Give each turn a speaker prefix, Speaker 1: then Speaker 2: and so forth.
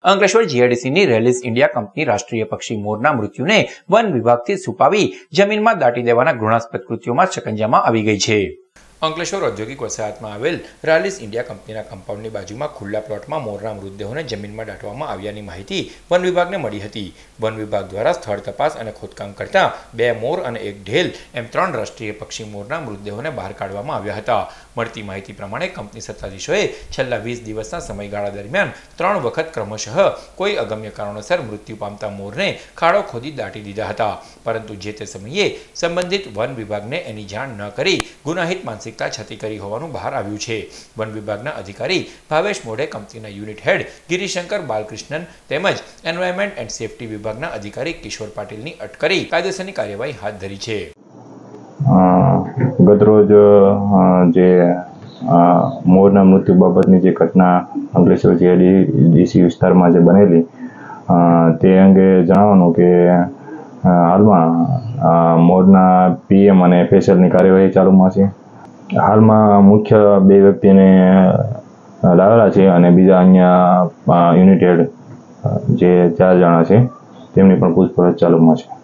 Speaker 1: અંકલેશ્વર જીઆઈડીસીની Rallis India company રાષ્ટ્રીય પક્ષી મોરના મૃત્યુને વન વિભાગથી છુપાવી જમીનમાં દાટી દેવાના ઘૃણાસ્પદ કૃત્યોમાં શકંજામાં આવી ગઈ છે। અંકલેશ્વર ઔદ્યોગિક વસાહતમાં આવેલ રાલિસ ઇન્ડિયા કંપનીના કમ્પાઉન્ડની બાજુમાં ખુલ્લા પ્લોટમાં મોરના મૃતદેહોને જમીનમાં દાટવામાં આવ્યાની માહિતી વન વિભાગને મળી હતી। વન વિભાગ દ્વારા સ્થળ તપાસ અને ખોદકામ કરતા 2 મોર અને 1 ઢેલ એમ 3 રાષ્ટ્રીય પક્ષી મોરના મૃતદેહોને બહાર કાઢવામાં આવ્યા હતા। મળતી માહિતી પ્રમાણે કંપની સત્તાધીશોએ છેલ્લા 20 દિવસના સમયગાળા દરમિયાન 3 વખત ક્રમશઃ કોઈ અગમ્ય કારણોસર મૃત્યુ પામતા મોરને ખાડો ખોદી દાટી દીધા હતા, પરંતુ જે તે સમયે સંબંધિત વન વિભાગને એની જાણ ન કરી ગુનાહિત માનસિકતા છતી કરી હોવાનું બહાર આવ્યું છે। વન વિભાગના અધિકારી ભાવેશ મોઢે, કંપનીના યુનિટ હેડ ગિરિશંકર બાલકૃષ્ણન તેમજ એન્વાયરમેન્ટ એન્ડ સેફટી વિભાગના અધિકારી કિશોર પાટીલની અટક કરી કાયદેસરની કાર્યવાહી હાથ ધરી છે।
Speaker 2: ગતરોજ જે મોરના મૃત્યુ બાબતની જે ઘટના અંકલેશ્વર જીઆઈડીસી વિસ્તારમાં જે બનેલી તે અંગે જણાવવાનું કે હાલમાં મોરના પીએમ અને એફએસએલની કાર્યવાહી ચાલુમાં છે। હાલમાં મુખ્ય 2 વ્યક્તિને લાવેલા છે અને બીજા અન્ય યુનિટ હેડ જે 4 જણા છે તેમની પણ પૂછપરછ ચાલુમાં છે।